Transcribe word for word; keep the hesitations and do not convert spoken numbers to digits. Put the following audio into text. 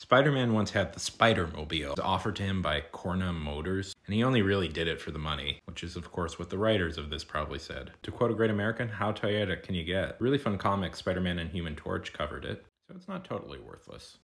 Spider-Man once had the Spider-Mobile offered to him by Cornum Motors, and he only really did it for the money, which is of course what the writers of this probably said. To quote a great American, how Toyota can you get? Really fun comic, Spider-Man and Human Torch covered it, so it's not totally worthless.